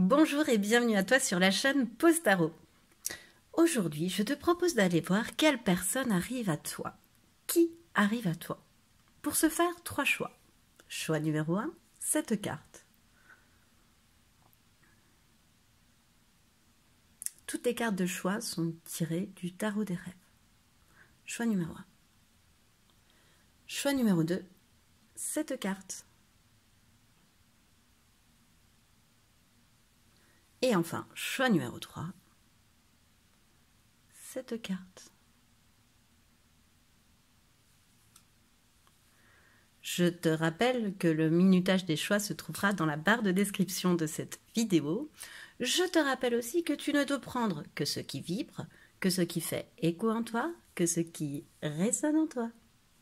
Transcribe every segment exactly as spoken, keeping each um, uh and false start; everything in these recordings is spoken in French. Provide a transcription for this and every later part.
Bonjour et bienvenue à toi sur la chaîne Pause Tarot. Aujourd'hui, je te propose d'aller voir quelle personne arrive à toi. Qui arrive à toi? Pour ce faire, trois choix. Choix numéro un, cette carte. Toutes les cartes de choix sont tirées du tarot des rêves. Choix numéro un. Choix numéro deux, cette carte. Et enfin, choix numéro trois, cette carte. Je te rappelle que le minutage des choix se trouvera dans la barre de description de cette vidéo. Je te rappelle aussi que tu ne dois prendre que ce qui vibre, que ce qui fait écho en toi, que ce qui résonne en toi.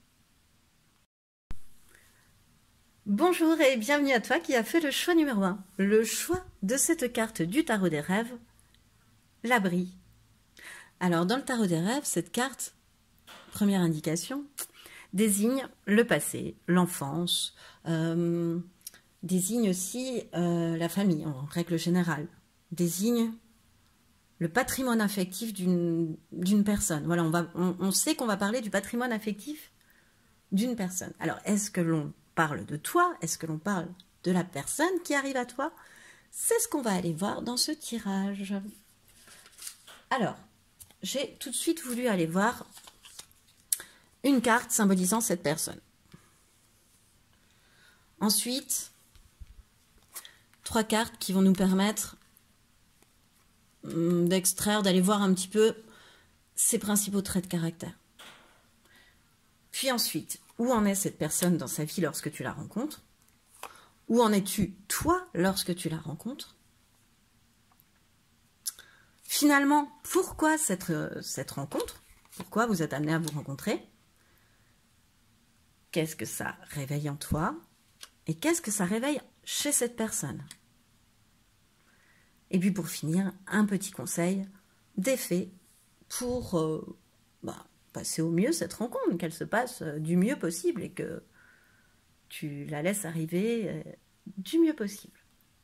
Bonjour et bienvenue à toi qui a fait le choix numéro un, le choix de cette carte du tarot des rêves, l'abri. Alors dans le tarot des rêves, cette carte, première indication, désigne le passé, l'enfance, euh, désigne aussi euh, la famille en règle générale, désigne le patrimoine affectif d'une d'une personne. Voilà, on, va, on, on sait qu'on va parler du patrimoine affectif d'une personne. Alors, est-ce que l'on parle de toi? Est-ce que l'on parle de la personne qui arrive à toi? C'est ce qu'on va aller voir dans ce tirage. Alors, j'ai tout de suite voulu aller voir une carte symbolisant cette personne. Ensuite, trois cartes qui vont nous permettre d'extraire, d'aller voir un petit peu ses principaux traits de caractère. Puis ensuite, où en est cette personne dans sa vie lorsque tu la rencontres? Où en es-tu, toi, lorsque tu la rencontres? Finalement, pourquoi cette, cette rencontre? Pourquoi vous êtes amené à vous rencontrer? Qu'est-ce que ça réveille en toi? Et qu'est-ce que ça réveille chez cette personne? Et puis pour finir, un petit conseil d'effet pour euh, bah, passer au mieux cette rencontre, qu'elle se passe du mieux possible et que tu la laisses arriver euh, du mieux possible.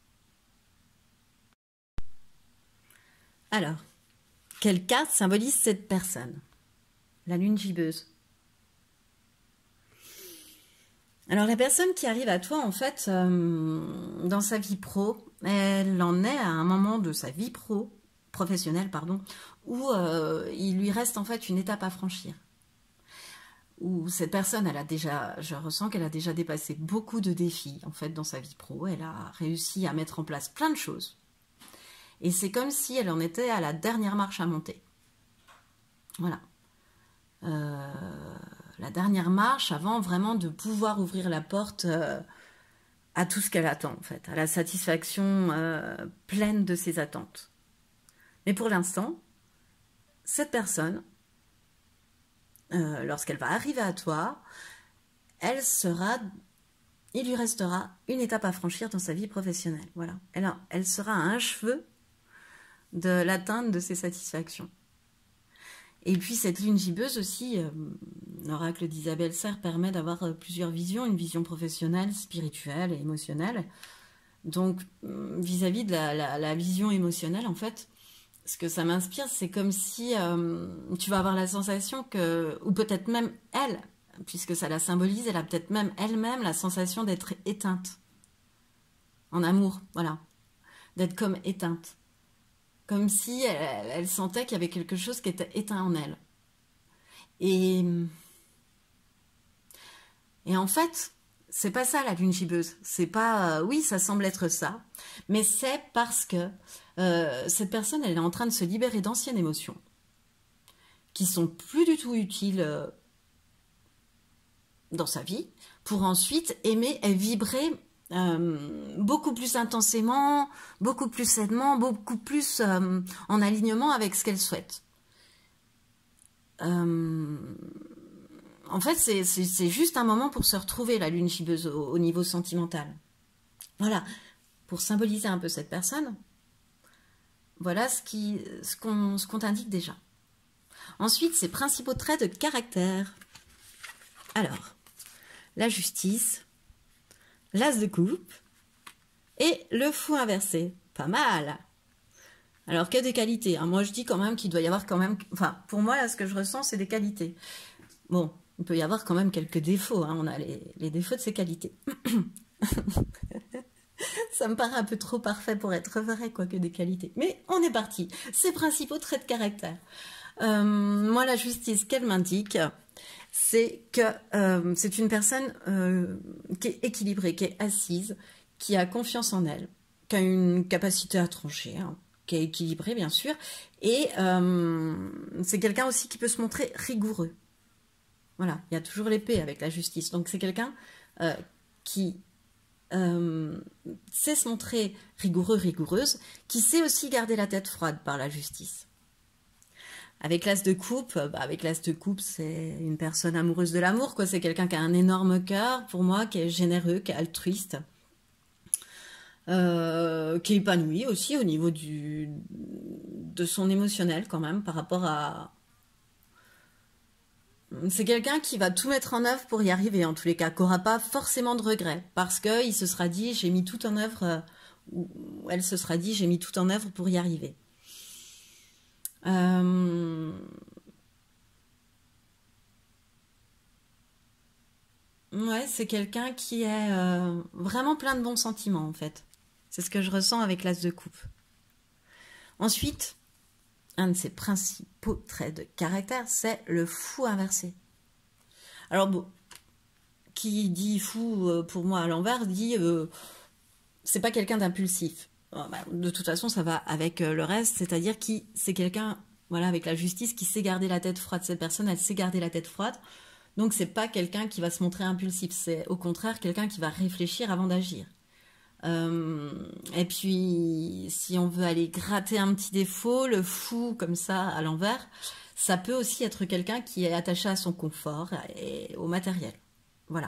Alors, quelle carte symbolise cette personne? La lune gibbeuse. Alors la personne qui arrive à toi, en fait, euh, dans sa vie pro, elle en est à un moment de sa vie pro, professionnelle, pardon, où euh, il lui reste en fait une étape à franchir. Où cette personne, elle a déjà, je ressens qu'elle a déjà dépassé beaucoup de défis, en fait, dans sa vie pro. Elle a réussi à mettre en place plein de choses. Et c'est comme si elle en était à la dernière marche à monter. Voilà. Euh... La dernière marche avant vraiment de pouvoir ouvrir la porte euh, à tout ce qu'elle attend, en fait, à la satisfaction euh, pleine de ses attentes. Mais pour l'instant, cette personne, euh, lorsqu'elle va arriver à toi, elle sera, il lui restera une étape à franchir dans sa vie professionnelle. Voilà. Elle, a, elle sera à un cheveu de l'atteinte de ses satisfactions. Et puis cette lune gibbeuse aussi, euh, l'oracle d'Isabelle Serre permet d'avoir euh, plusieurs visions, une vision professionnelle, spirituelle et émotionnelle. Donc vis-à-vis -vis de la, la, la vision émotionnelle, en fait, ce que ça m'inspire, c'est comme si euh, tu vas avoir la sensation que, ou peut-être même elle, puisque ça la symbolise, elle a peut-être même elle-même la sensation d'être éteinte. En amour, voilà. D'être comme éteinte. Comme si elle, elle sentait qu'il y avait quelque chose qui était éteint en elle. Et, et en fait, c'est pas ça la lune gibbeuse. C'est pas, euh, oui, ça semble être ça, mais c'est parce que euh, cette personne, elle est en train de se libérer d'anciennes émotions qui sont plus du tout utiles euh, dans sa vie, pour ensuite aimer et vibrer Euh, beaucoup plus intensément, beaucoup plus sainement, beaucoup plus euh, en alignement avec ce qu'elle souhaite. Euh, en fait, c'est juste un moment pour se retrouver, la lune gibbeuse, au, au niveau sentimental. Voilà, pour symboliser un peu cette personne, voilà ce qui, ce qu'on ce qu'on t'indique déjà. Ensuite, ses principaux traits de caractère. Alors, la justice, l'as de coupe et le fou inversé. Pas mal. Alors que des qualités. Hein. Moi, je dis quand même qu'il doit y avoir quand même... Enfin, pour moi, là, ce que je ressens, c'est des qualités. Bon, il peut y avoir quand même quelques défauts. Hein. On a les, les défauts de ces qualités. Ça me paraît un peu trop parfait pour être vrai, quoi, que des qualités. Mais on est parti. Ses principaux traits de caractère. Euh, moi, la justice qu'elle m'indique, c'est que euh, c'est une personne euh, qui est équilibrée, qui est assise, qui a confiance en elle, qui a une capacité à trancher, hein, qui est équilibrée, bien sûr. Et euh, c'est quelqu'un aussi qui peut se montrer rigoureux. Voilà, il y a toujours l'épée avec la justice. Donc, c'est quelqu'un euh, qui... Euh, sait se montrer rigoureux, rigoureuse, qui sait aussi garder la tête froide par la justice. Avec l'as de coupe, bah avec l'as de coupe, c'est une personne amoureuse de l'amour, quoi. C'est quelqu'un qui a un énorme cœur, pour moi, qui est généreux, qui est altruiste, euh, qui est épanoui aussi au niveau du, de son émotionnel, quand même, par rapport à... C'est quelqu'un qui va tout mettre en œuvre pour y arriver, en tous les cas, qui n'aura pas forcément de regrets, parce qu'il se sera dit, j'ai mis tout en œuvre, euh, ou elle se sera dit, j'ai mis tout en œuvre pour y arriver. Euh... Ouais, c'est quelqu'un qui est euh, vraiment plein de bons sentiments, en fait. C'est ce que je ressens avec l'as de coupe. Ensuite... un de ses principaux traits de caractère, c'est le fou inversé. Alors bon, qui dit fou euh, pour moi à l'envers, dit euh, c'est pas quelqu'un d'impulsif. Bon, bah, de toute façon, ça va avec euh, le reste, c'est-à-dire qui c'est quelqu'un, voilà, avec la justice, qui sait garder la tête froide. Cette personne, elle sait garder la tête froide. Donc c'est pas quelqu'un qui va se montrer impulsif, c'est au contraire quelqu'un qui va réfléchir avant d'agir. Euh, et puis, si on veut aller gratter un petit défaut, le fou comme ça à l'envers, ça peut aussi être quelqu'un qui est attaché à son confort et au matériel. Voilà.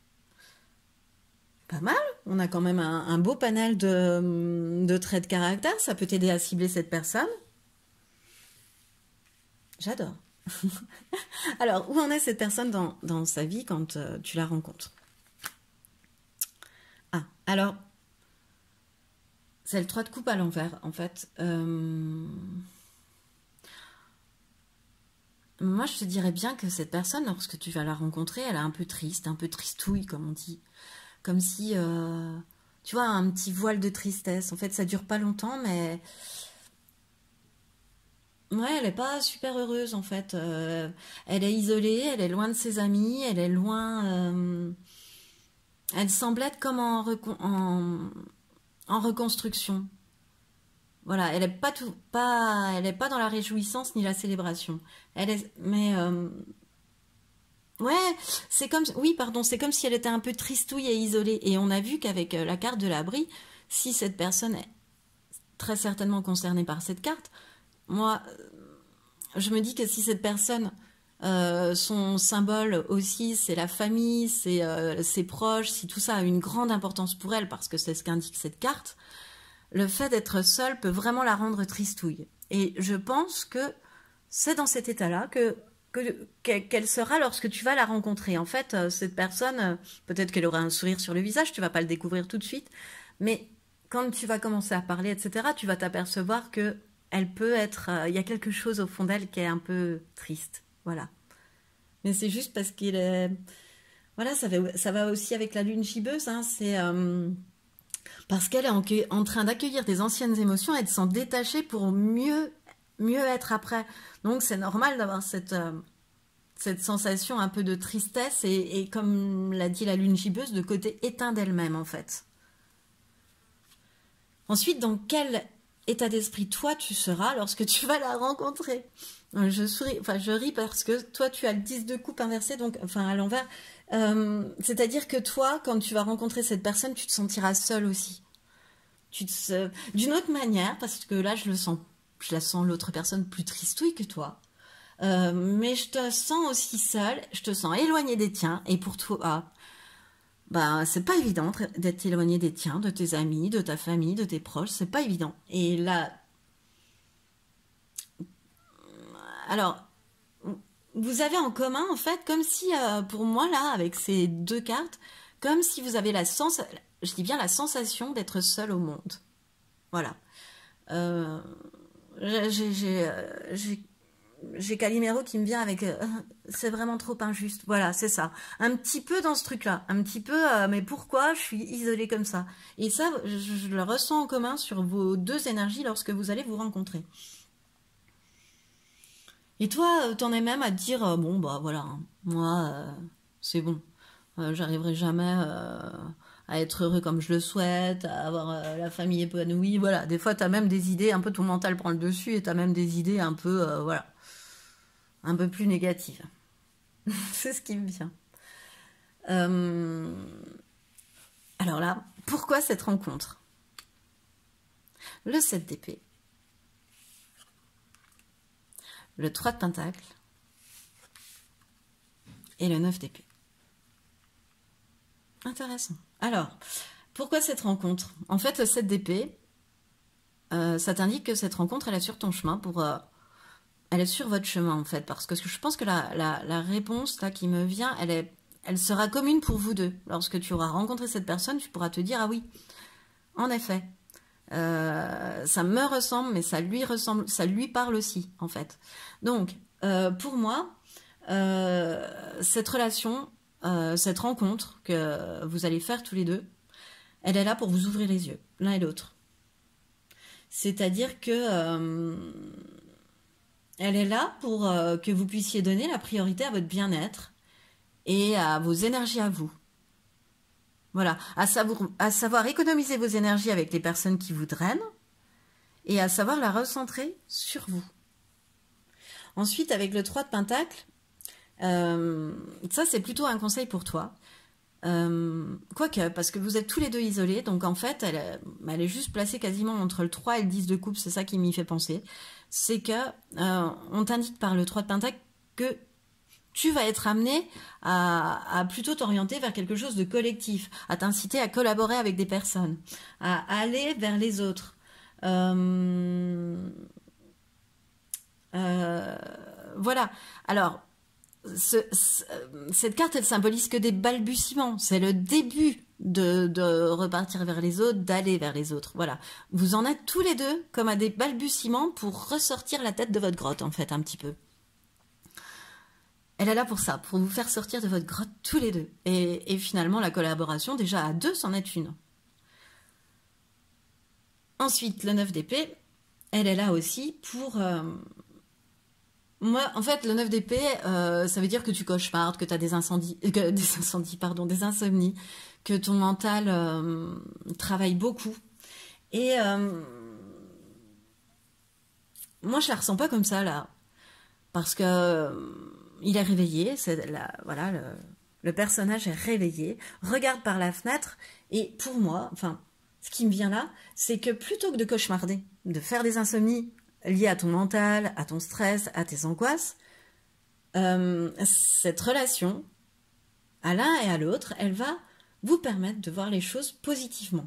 Pas mal. On a quand même un, un beau panel de, de traits de caractère. Ça peut t'aider à cibler cette personne. J'adore. Alors, où en est cette personne dans, dans sa vie quand euh, tu la rencontres? Ah, alors... c'est le trois de coupe à l'envers, en fait. Euh... Moi, je te dirais bien que cette personne, lorsque tu vas la rencontrer, elle est un peu triste, un peu tristouille, comme on dit. Comme si, euh... tu vois, un petit voile de tristesse. En fait, ça dure pas longtemps, mais... ouais, elle n'est pas super heureuse, en fait. Euh... Elle est isolée, elle est loin de ses amis, elle est loin... Euh... Elle semble être comme en... en... en reconstruction. Voilà, elle n'est pas tout, pas, elle est pas dans la réjouissance ni la célébration. Elle est, mais euh, ouais, c'est comme, oui, pardon, c'est comme si elle était un peu tristouille et isolée. Et on a vu qu'avec la carte de l'abri, si cette personne est très certainement concernée par cette carte, moi, je me dis que si cette personne, euh, son symbole aussi, c'est la famille, c'est euh, ses proches, si tout ça a une grande importance pour elle, parce que c'est ce qu'indique cette carte, le fait d'être seule peut vraiment la rendre tristouille. Et je pense que c'est dans cet état-là que, que, qu'elle sera lorsque tu vas la rencontrer. En fait, cette personne, peut-être qu'elle aura un sourire sur le visage, tu vas pas le découvrir tout de suite, mais quand tu vas commencer à parler, et cetera, tu vas t'apercevoir que elle peut être... Il y a quelque chose au fond d'elle qui est un peu triste. Voilà. Mais c'est juste parce qu'il est... Voilà, ça va, ça va aussi avec la lune gibbeuse, hein, c'est... Euh... parce qu'elle est en, en train d'accueillir des anciennes émotions et de s'en détacher pour mieux, mieux être après. Donc c'est normal d'avoir cette, euh, cette sensation un peu de tristesse et, et comme l'a dit la lune gibbeuse, de côté éteint d'elle-même en fait. Ensuite, dans quel état d'esprit toi tu seras lorsque tu vas la rencontrer? Je souris, enfin je ris parce que toi tu as le dix de coupe inversé, donc enfin à l'envers. Euh, c'est-à-dire que toi, quand tu vas rencontrer cette personne, tu te sentiras seule aussi. Tu te... D'une autre manière, parce que là, je le sens, je la sens l'autre personne plus tristouille que toi. Euh, mais je te sens aussi seule, je te sens éloignée des tiens. Et pour toi, ah, bah, c'est pas évident d'être éloigné des tiens, de tes amis, de ta famille, de tes proches. C'est pas évident. Et là, alors. Vous avez en commun, en fait, comme si, euh, pour moi, là, avec ces deux cartes, comme si vous avez la sensation, je dis bien la sensation d'être seul au monde. Voilà. Euh, j'ai j'ai Calimero qui me vient avec euh, c'est vraiment trop injuste. Voilà, c'est ça. Un petit peu dans ce truc-là. Un petit peu, euh, mais pourquoi je suis isolée comme ça? Et ça, je, je le ressens en commun sur vos deux énergies lorsque vous allez vous rencontrer. Et toi, t'en es même à te dire, euh, bon, bah voilà, hein, moi, euh, c'est bon. Euh, J'arriverai jamais euh, à être heureux comme je le souhaite, à avoir euh, la famille épanouie. Voilà, des fois, t'as même des idées, un peu ton mental prend le dessus et t'as même des idées un peu, euh, voilà, un peu plus négatives. C'est ce qui me vient. Euh, Alors là, pourquoi cette rencontre? Le sept d'épée, le trois de pentacle et le neuf d'épée. Intéressant. Alors, pourquoi cette rencontre? En fait, le sept d'épée, euh, ça t'indique que cette rencontre, elle est sur ton chemin pour... euh, elle est sur votre chemin, en fait, parce que je pense que la, la, la réponse, là, qui me vient, elle est... elle sera commune pour vous deux. Lorsque tu auras rencontré cette personne, tu pourras te dire, ah oui, en effet, euh, ça me ressemble, mais ça lui ressemble, ça lui parle aussi, en fait. Donc, euh, pour moi, euh, cette relation, euh, cette rencontre que vous allez faire tous les deux, elle est là pour vous ouvrir les yeux, l'un et l'autre. C'est-à-dire que euh, elle est là pour euh, que vous puissiez donner la priorité à votre bien-être et à vos énergies à vous. Voilà, à savoir, à savoir économiser vos énergies avec les personnes qui vous drainent et à savoir la recentrer sur vous. Ensuite, avec le trois de pentacle, euh, ça c'est plutôt un conseil pour toi. Euh, quoique, parce que vous êtes tous les deux isolés, donc en fait, elle, elle est juste placée quasiment entre le trois et le dix de coupe, c'est ça qui m'y fait penser. C'est que euh, on t'indique par le trois de pentacle que tu vas être amené à, à plutôt t'orienter vers quelque chose de collectif, à t'inciter à collaborer avec des personnes, à aller vers les autres. Euh, euh, voilà. Alors, ce, ce, cette carte, elle symbolise que des balbutiements. C'est le début de, de repartir vers les autres, d'aller vers les autres. Voilà. Vous en êtes tous les deux comme à des balbutiements pour ressortir la tête de votre grotte, en fait, un petit peu. Elle est là pour ça, pour vous faire sortir de votre grotte tous les deux. Et, et finalement, la collaboration, déjà à deux, c'en est une. Ensuite, le neuf d'épée, elle est là aussi pour... Euh, moi, en fait, le neuf d'épée, euh, ça veut dire que tu cauchemardes, que tu as des incendies, euh, que, des incendies, pardon, des insomnies, que ton mental euh, travaille beaucoup. Et euh, moi, je la ressens pas comme ça, là. Parce que euh, il est réveillé, c'est la, voilà, le, le personnage est réveillé, regarde par la fenêtre, et pour moi, enfin, ce qui me vient là, c'est que plutôt que de cauchemarder, de faire des insomnies liées à ton mental, à ton stress, à tes angoisses, euh, cette relation, à l'un et à l'autre, elle va vous permettre de voir les choses positivement.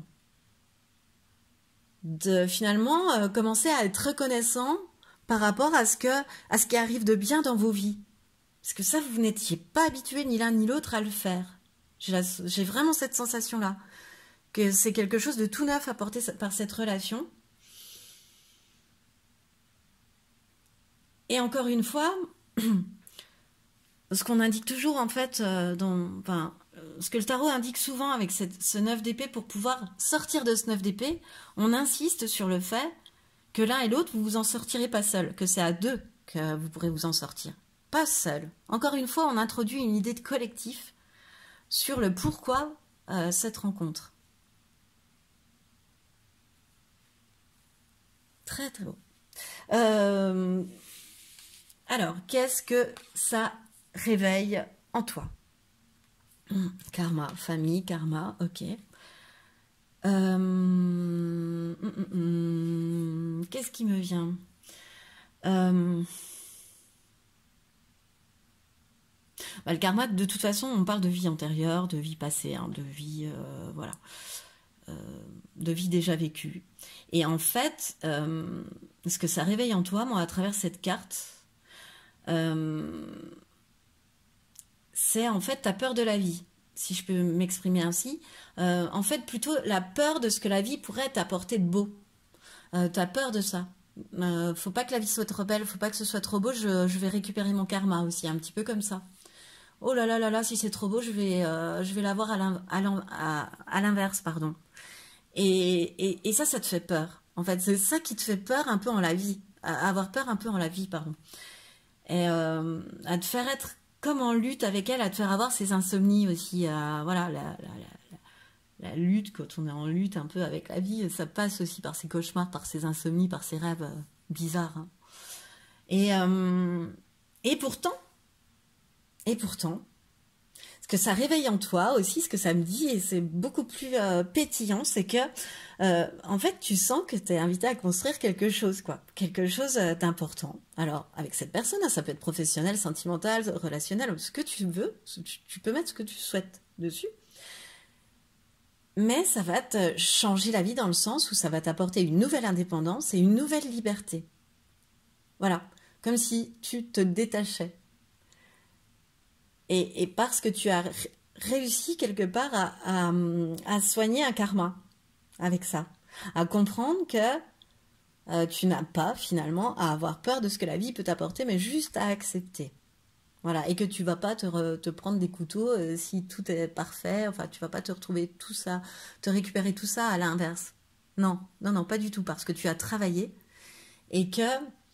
De finalement euh, commencer à être reconnaissant par rapport à ce, que, à ce qui arrive de bien dans vos vies. Parce que ça, vous n'étiez pas habitué ni l'un ni l'autre à le faire. J'ai vraiment cette sensation-là, que c'est quelque chose de tout neuf apporté par cette relation. Et encore une fois, ce qu'on indique toujours, en fait, euh, dans, enfin, ce que le tarot indique souvent avec cette, ce neuf d'épée, pour pouvoir sortir de ce neuf d'épée, on insiste sur le fait que l'un et l'autre, vous vous en sortirez pas seul, que c'est à deux que vous pourrez vous en sortir. Pas seul. Encore une fois, on introduit une idée de collectif sur le pourquoi euh, cette rencontre. Très très beau. Euh, alors, qu'est-ce que ça réveille en toi? Hum, Karma, famille, karma, ok. Euh, hum, hum, hum, qu'est-ce qui me vient? euh, bah, Le karma, de toute façon, on parle de vie antérieure, de vie passée, hein, de vie, euh, voilà, euh, de vie déjà vécue. Et en fait, euh, ce que ça réveille en toi, moi, à travers cette carte, euh, c'est en fait ta peur de la vie, si je peux m'exprimer ainsi. Euh, en fait, plutôt la peur de ce que la vie pourrait t'apporter de beau. euh, tu as peur de ça. Euh, faut pas que la vie soit trop belle, faut pas que ce soit trop beau, je, je vais récupérer mon karma aussi, un petit peu comme ça. Oh là là là là, si c'est trop beau, je vais, euh, je vais l'avoir à l'inverse, pardon. Et, et, et ça, ça te fait peur. En fait, c'est ça qui te fait peur un peu en la vie, à avoir peur un peu en la vie, pardon. Et euh, à te faire être comme en lutte avec elle, à te faire avoir ces insomnies aussi. À, voilà, la, la, la, la lutte, quand on est en lutte un peu avec la vie, ça passe aussi par ces cauchemars, par ces insomnies, par ces rêves euh, bizarres. Hein. Et, euh, et pourtant, et pourtant, ce que ça réveille en toi aussi, ce que ça me dit, et c'est beaucoup plus euh, pétillant, c'est que, euh, en fait, tu sens que tu es invité à construire quelque chose, quoi. Quelque chose euh, d'important. Alors, avec cette personne, ça peut être professionnel, sentimental, relationnel, ce que tu veux, tu, tu peux mettre ce que tu souhaites dessus. Mais ça va te changer la vie dans le sens où ça va t'apporter une nouvelle indépendance et une nouvelle liberté. Voilà, comme si tu te détachais. Et, et parce que tu as réussi quelque part à, à, à soigner un karma avec ça, à comprendre que euh, tu n'as pas finalement à avoir peur de ce que la vie peut t'apporter, mais juste à accepter. Voilà, et que tu vas pas te, re, te prendre des couteaux euh, si tout est parfait, enfin tu vas pas te retrouver tout ça, te récupérer tout ça à l'inverse. Non, non, non, pas du tout, parce que tu as travaillé et que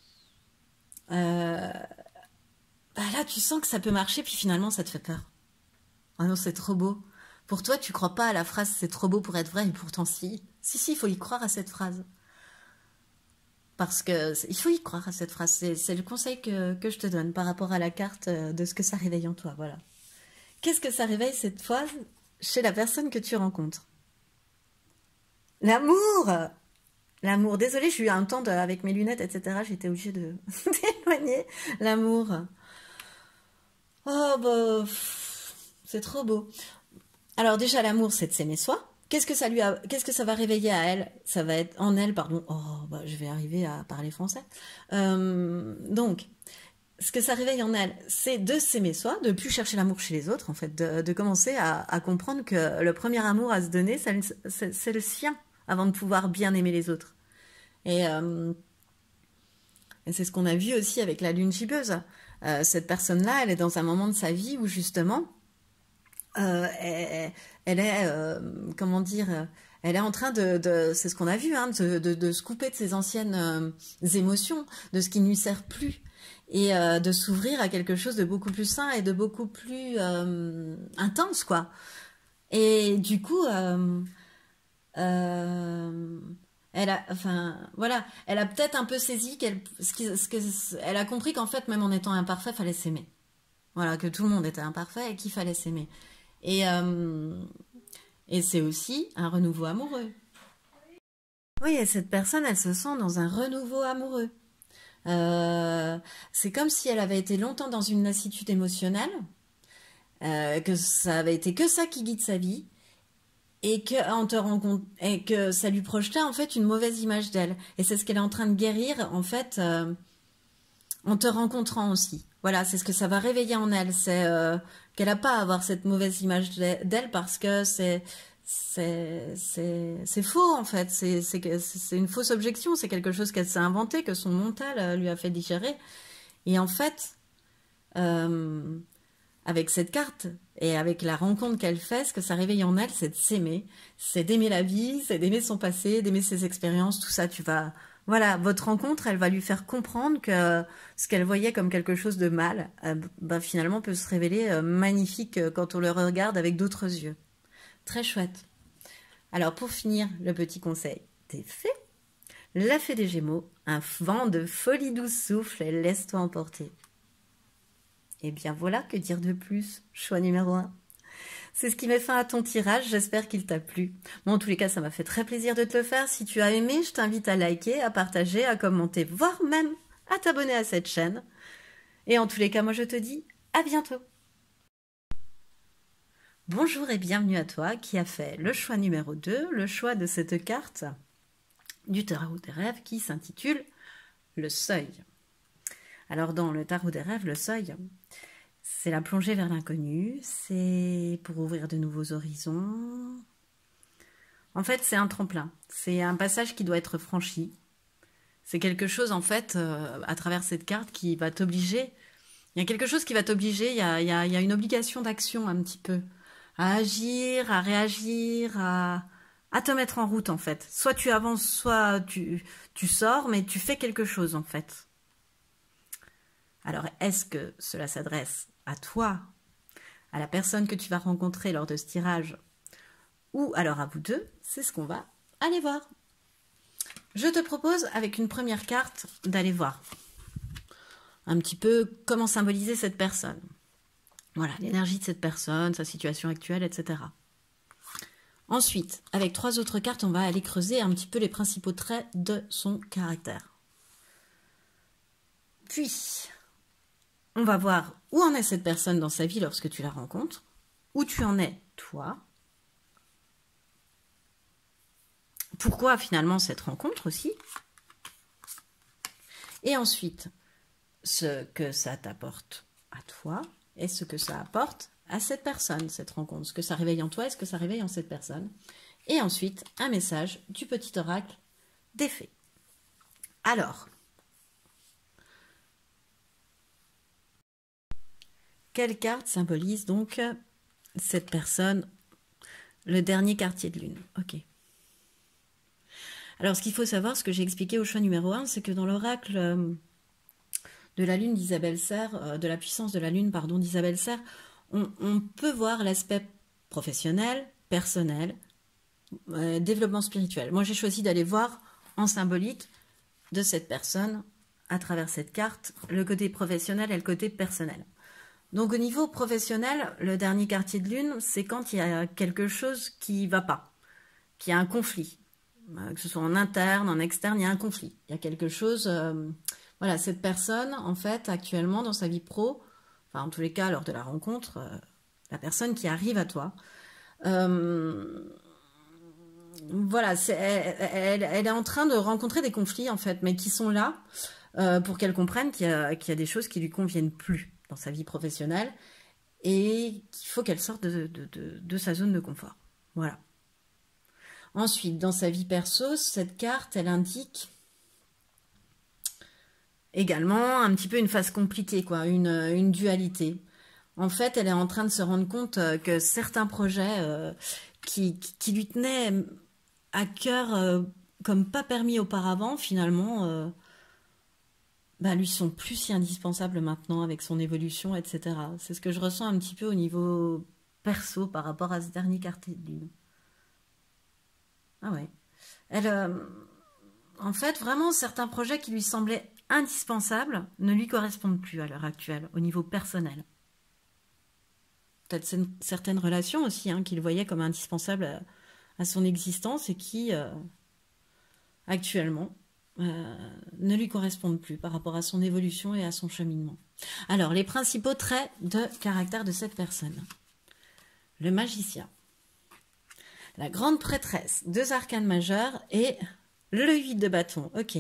euh, bah là tu sens que ça peut marcher, puis finalement ça te fait peur. Ah non, c'est trop beau. Pour toi, tu crois pas à la phrase « c'est trop beau pour être vrai » et pourtant si. Si, si, il faut y croire à cette phrase. Parce que il faut y croire à cette phrase. C'est le conseil que, que je te donne par rapport à la carte de ce que ça réveille en toi. Voilà. Qu'est-ce que ça réveille cette fois chez la personne que tu rencontres? L'amour. L'amour. Désolée, j'ai eu un temps de, avec mes lunettes, et cetera. J'étais obligée de d'éloigner. L'amour. Oh, bah... C'est trop beau. Alors déjà, l'amour, c'est de s'aimer soi. Qu'est-ce que ça lui a, qu'est-ce que ça va réveiller à elle? Ça va être en elle, pardon. Oh, bah, je vais arriver à parler français. Euh, donc, ce que ça réveille en elle, c'est de s'aimer soi, de plus chercher l'amour chez les autres, en fait, de, de commencer à, à comprendre que le premier amour à se donner, c'est le sien, avant de pouvoir bien aimer les autres. Et, euh, et c'est ce qu'on a vu aussi avec la lune gibbeuse. Euh, cette personne-là, elle est dans un moment de sa vie où justement, Euh, elle, elle est, euh, comment dire, elle est en train de, de c'est ce qu'on a vu, hein, de, de, de se couper de ses anciennes euh, émotions, de ce qui ne lui sert plus, et euh, de s'ouvrir à quelque chose de beaucoup plus sain et de beaucoup plus euh, intense, quoi. Et du coup, euh, euh, elle a, enfin, voilà, elle a peut-être un peu saisi qu'elle, ce qui, ce que, elle a compris qu'en fait, même en étant imparfait, fallait s'aimer. Voilà, que tout le monde était imparfait et qu'il fallait s'aimer. Et, euh, et c'est aussi un renouveau amoureux. Oui, et cette personne, elle se sent dans un renouveau amoureux. Euh, c'est comme si elle avait été longtemps dans une lassitude émotionnelle, euh, que ça avait été que ça qui guide sa vie, et que, en te rencontre, et que ça lui projetait en fait une mauvaise image d'elle. Et c'est ce qu'elle est en train de guérir, en fait, euh, en te rencontrant aussi. Voilà, c'est ce que ça va réveiller en elle, c'est euh, qu'elle n'a pas à avoir cette mauvaise image d'elle parce que c'est c'est faux en fait, c'est une fausse objection, c'est quelque chose qu'elle s'est inventé, que son mental lui a fait digérer. Et en fait, euh, avec cette carte et avec la rencontre qu'elle fait, ce que ça réveille en elle, c'est de s'aimer, c'est d'aimer la vie, c'est d'aimer son passé, d'aimer ses expériences, tout ça, tu vas... Voilà, votre rencontre, elle va lui faire comprendre que ce qu'elle voyait comme quelque chose de mal, euh, bah, finalement peut se révéler euh, magnifique euh, quand on le regarde avec d'autres yeux. Très chouette. Alors pour finir, le petit conseil des fées. La fée des Gémeaux, un vent de folie douce souffle et laisse-toi emporter. Et bien voilà, que dire de plus? Choix numéro un. C'est ce qui met fin à ton tirage, j'espère qu'il t'a plu. Bon, en tous les cas, ça m'a fait très plaisir de te le faire. Si tu as aimé, je t'invite à liker, à partager, à commenter, voire même à t'abonner à cette chaîne. Et en tous les cas, moi je te dis à bientôt. Bonjour et bienvenue à toi qui a fait le choix numéro deux, le choix de cette carte du tarot des rêves qui s'intitule Le Seuil. Alors dans le tarot des rêves, le seuil... c'est la plongée vers l'inconnu, c'est pour ouvrir de nouveaux horizons. En fait, c'est un tremplin. C'est un passage qui doit être franchi. C'est quelque chose, en fait, euh, à travers cette carte qui va t'obliger. Il y a quelque chose qui va t'obliger, il y a, il y a, il y a une obligation d'action un petit peu. À agir, à réagir, à, à te mettre en route, en fait. Soit tu avances, soit tu, tu sors, mais tu fais quelque chose, en fait. Alors, est-ce que cela s'adresse à toi, à la personne que tu vas rencontrer lors de ce tirage, ou alors à vous deux? C'est ce qu'on va aller voir. Je te propose, avec une première carte, d'aller voir un petit peu comment symboliser cette personne. Voilà, l'énergie de cette personne, sa situation actuelle, et cetera. Ensuite, avec trois autres cartes, on va aller creuser un petit peu les principaux traits de son caractère. Puis, on va voir où en est cette personne dans sa vie lorsque tu la rencontres, où tu en es, toi. Pourquoi finalement cette rencontre aussi. Et ensuite, ce que ça t'apporte à toi et ce que ça apporte à cette personne, cette rencontre. Ce que ça réveille en toi et ce que ça réveille en cette personne. Et ensuite, un message du petit oracle des fées. Alors, quelle carte symbolise donc cette personne, le dernier quartier de lune? Ok. Alors, ce qu'il faut savoir, ce que j'ai expliqué au choix numéro un, c'est que dans l'oracle de la lune d'Isabelle Serre, de la puissance de la lune, pardon, d'Isabelle Serre, on, on peut voir l'aspect professionnel, personnel, euh, développement spirituel. Moi, j'ai choisi d'aller voir en symbolique de cette personne, à travers cette carte, le côté professionnel et le côté personnel. Donc, au niveau professionnel, le dernier quartier de lune, c'est quand il y a quelque chose qui ne va pas, qu'il y a un conflit. Que ce soit en interne, en externe, il y a un conflit. Il y a quelque chose... Euh, voilà, cette personne, en fait, actuellement, dans sa vie pro, enfin, en tous les cas, lors de la rencontre, euh, la personne qui arrive à toi, euh, voilà, c'est, elle, elle, elle est en train de rencontrer des conflits, en fait, mais qui sont là euh, pour qu'elle comprenne qu'il y a, qu'il y a des choses qui lui conviennent plus dans sa vie professionnelle et qu'il faut qu'elle sorte de, de, de, de sa zone de confort. Voilà. Ensuite, dans sa vie perso, cette carte, elle indique également un petit peu une phase compliquée, quoi, une, une dualité. En fait, elle est en train de se rendre compte que certains projets euh, qui, qui lui tenaient à cœur euh, comme pas permis auparavant, finalement, euh, bah, lui sont plus si indispensables maintenant avec son évolution, et cetera. C'est ce que je ressens un petit peu au niveau perso par rapport à ce dernier quartier de lune. Ah ouais. Elle, euh, en fait, vraiment, certains projets qui lui semblaient indispensables ne lui correspondent plus à l'heure actuelle, au niveau personnel. Peut-être certaines relations aussi, hein, qu'il voyait comme indispensables à, à son existence et qui, euh, actuellement, euh, ne lui correspondent plus par rapport à son évolution et à son cheminement. Alors, les principaux traits de caractère de cette personne. Le magicien. La grande prêtresse, deux arcanes majeures et le huit de bâton. Ok.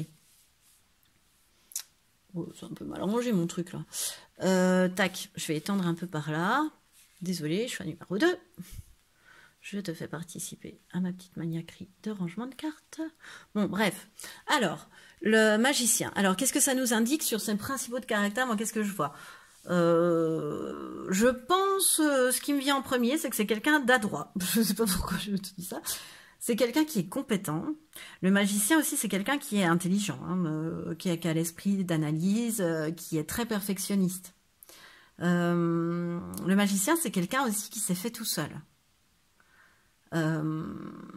Oh, c'est un peu mal rangé mon truc là. Euh, tac, je vais étendre un peu par là. Désolée, choix numéro deux. Je te fais participer à ma petite maniaquerie de rangement de cartes. Bon, bref. Alors, le magicien. Alors, qu'est-ce que ça nous indique sur ses principaux de caractère? Moi, qu'est-ce que je vois? Euh, je pense, euh, ce qui me vient en premier, c'est que c'est quelqu'un d'adroit. Je ne sais pas pourquoi je te dis ça. C'est quelqu'un qui est compétent. Le magicien aussi, c'est quelqu'un qui est intelligent, hein, euh, qui a, qui a l'esprit d'analyse, euh, qui est très perfectionniste. Euh, le magicien, c'est quelqu'un aussi qui s'est fait tout seul. Euh,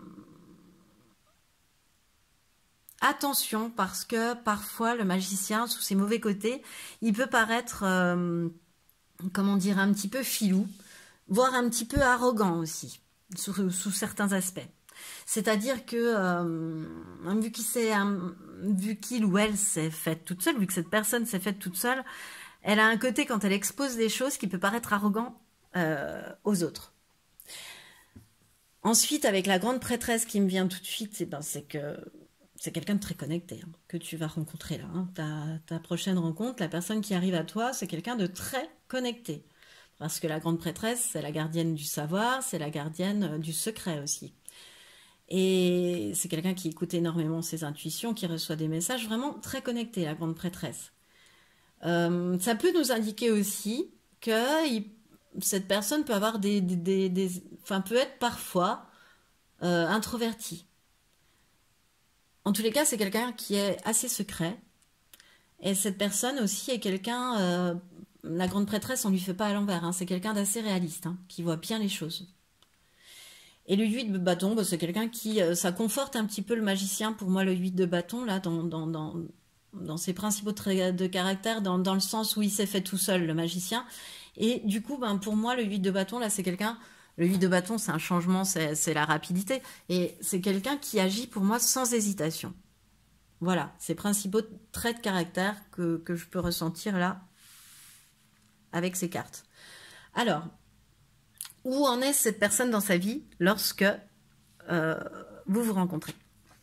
Attention, parce que parfois le magicien, sous ses mauvais côtés, il peut paraître, euh, comment dire, un petit peu filou, voire un petit peu arrogant aussi, sous, sous certains aspects. C'est-à-dire que, euh, vu qu'il s'est, vu qu'il ou elle s'est faite toute seule, vu que cette personne s'est faite toute seule, elle a un côté, quand elle expose des choses, qui peut paraître arrogant euh, aux autres. Ensuite, avec la grande prêtresse qui me vient tout de suite, c'est ben, c'est que c'est quelqu'un de très connecté hein, que tu vas rencontrer là. Hein. Ta, ta prochaine rencontre, la personne qui arrive à toi, c'est quelqu'un de très connecté. Parce que la grande prêtresse, c'est la gardienne du savoir, c'est la gardienne du secret aussi. Et c'est quelqu'un qui écoute énormément ses intuitions, qui reçoit des messages, vraiment très connecté, la grande prêtresse. Euh, ça peut nous indiquer aussi que il, cette personne peut avoir des, des, des, des enfin peut être parfois euh, introvertie. En tous les cas, c'est quelqu'un qui est assez secret. Et cette personne aussi est quelqu'un, euh, la grande prêtresse, on lui fait pas à l'envers. Hein, c'est quelqu'un d'assez réaliste, hein, qui voit bien les choses. Et le huit de bâton, bah, c'est quelqu'un qui, euh, ça conforte un petit peu le magicien. Pour moi, le huit de bâton, là, dans, dans, dans, dans ses principaux traits de caractère, dans, dans le sens où il s'est fait tout seul, le magicien. Et du coup, ben, pour moi, le huit de bâton, là, c'est quelqu'un... Le huit de bâton, c'est un changement, c'est la rapidité. Et c'est quelqu'un qui agit, pour moi, sans hésitation. Voilà, ces principaux traits de caractère que, que je peux ressentir là, avec ces cartes. Alors... Où en est cette personne dans sa vie lorsque euh, vous vous rencontrez?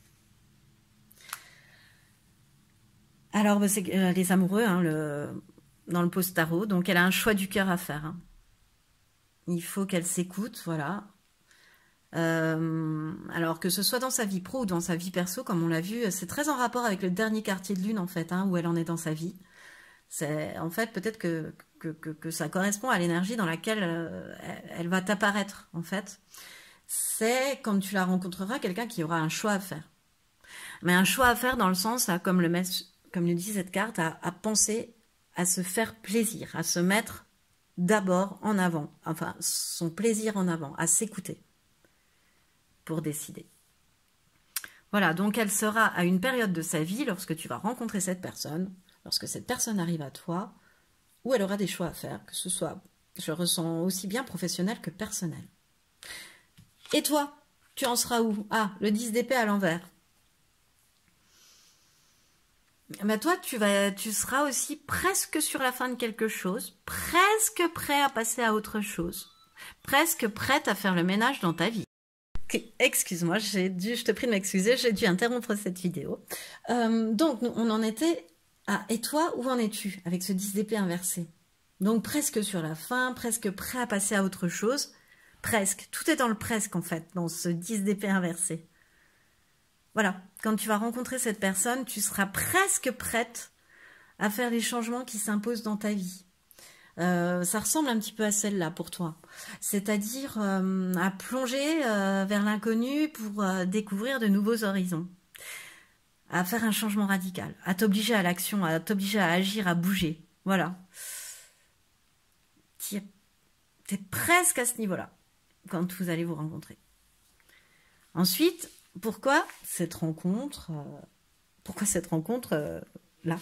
Alors, bah, c'est euh, les amoureux, hein, le, dans le post-tarot. Donc, elle a un choix du cœur à faire. Hein. Il faut qu'elle s'écoute, voilà. Euh, alors, que ce soit dans sa vie pro ou dans sa vie perso, comme on l'a vu, c'est très en rapport avec le dernier quartier de lune, en fait, hein, où elle en est dans sa vie. C'est en fait peut-être que, que, que, que ça correspond à l'énergie dans laquelle euh, elle va t'apparaître, en fait. C'est quand tu la rencontreras, quelqu'un qui aura un choix à faire. Mais un choix à faire dans le sens, là, comme, le met, comme le dit cette carte, à, à penser à se faire plaisir, à se mettre d'abord en avant, enfin son plaisir en avant, à s'écouter pour décider. Voilà, donc elle sera à une période de sa vie, lorsque tu vas rencontrer cette personne, lorsque cette personne arrive à toi, où elle aura des choix à faire, que ce soit, je ressens aussi bien professionnel que personnel. Et toi, tu en seras où? Ah, le dix d'épée à l'envers. Ben toi, tu, vas, tu seras aussi presque sur la fin de quelque chose, presque prêt à passer à autre chose, presque prête à faire le ménage dans ta vie. Excuse-moi, j'ai dû, je te prie de m'excuser, j'ai dû interrompre cette vidéo. Euh, donc, on en était... Ah, et toi, où en es-tu avec ce dix d'épée inversé? Donc, presque sur la fin, presque prêt à passer à autre chose. Presque. Tout est dans le presque, en fait, dans ce dix d'épée inversé. Voilà. Quand tu vas rencontrer cette personne, tu seras presque prête à faire les changements qui s'imposent dans ta vie. Euh, ça ressemble un petit peu à celle-là pour toi. C'est-à-dire euh, à plonger euh, vers l'inconnu pour euh, découvrir de nouveaux horizons. À faire un changement radical, à t'obliger à l'action, à t'obliger à agir, à bouger. Voilà. Tu es presque à ce niveau-là quand vous allez vous rencontrer. Ensuite, pourquoi cette rencontre euh, Pourquoi cette rencontre euh, là?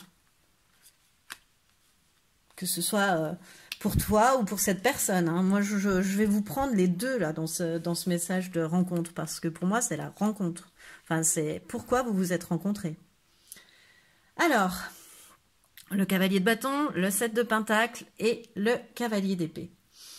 Que ce soit euh, pour toi ou pour cette personne. Hein. Moi, je, je, je vais vous prendre les deux là dans ce, dans ce message de rencontre parce que pour moi, c'est la rencontre. Enfin, c'est pourquoi vous vous êtes rencontrés. Alors, le cavalier de bâton, le sept de pentacle et le cavalier d'épée.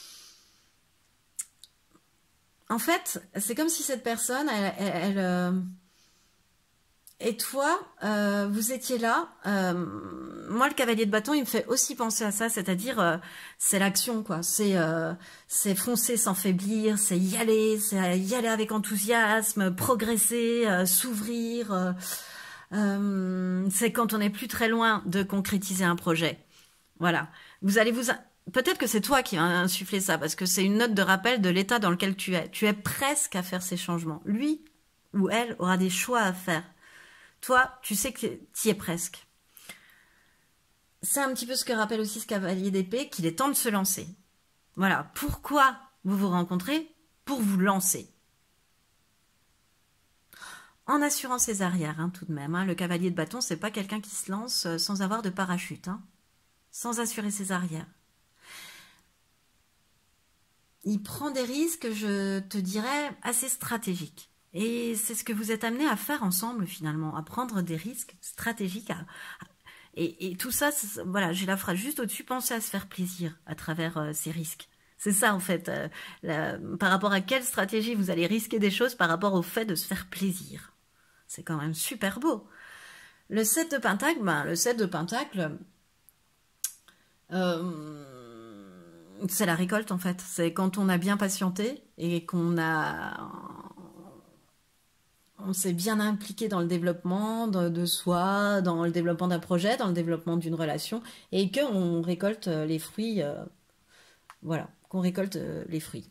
En fait, c'est comme si cette personne, elle, elle, elle euh, et toi, euh, vous étiez là. Euh, moi, le cavalier de bâton, il me fait aussi penser à ça, c'est-à-dire, euh, c'est l'action, quoi. C'est euh, c'est foncer sans faiblir, c'est y aller, c'est y aller avec enthousiasme, progresser, euh, s'ouvrir. Euh, euh, c'est quand on n'est plus très loin de concrétiser un projet. Voilà. Vous allez vous... Peut-être que c'est toi qui as insufflé ça, parce que c'est une note de rappel de l'état dans lequel tu es. Tu es presque à faire ces changements. Lui ou elle aura des choix à faire. Toi, tu sais que tu y es presque. C'est un petit peu ce que rappelle aussi ce cavalier d'épée, qu'il est temps de se lancer. Voilà. Pourquoi vous vous rencontrez? Pour vous lancer. En assurant ses arrières, hein, tout de même. Hein. Le cavalier de bâton, c'est pas quelqu'un qui se lance sans avoir de parachute. Hein. Sans assurer ses arrières. Il prend des risques, je te dirais, assez stratégiques. Et c'est ce que vous êtes amenés à faire ensemble, finalement, à prendre des risques stratégiques. À, à, et, et tout ça, voilà, j'ai la phrase juste au-dessus, pensez à se faire plaisir à travers euh, ces risques. C'est ça, en fait, euh, la, par rapport à quelle stratégie vous allez risquer des choses par rapport au fait de se faire plaisir. C'est quand même super beau. Le sept de pentacle, ben, le sept de pentacle... Euh, c'est la récolte en fait, c'est quand on a bien patienté et qu'on a on s'est bien impliqué dans le développement de, de soi, dans le développement d'un projet, dans le développement d'une relation, et qu'on récolte les fruits, euh, voilà, qu'on récolte euh, les fruits.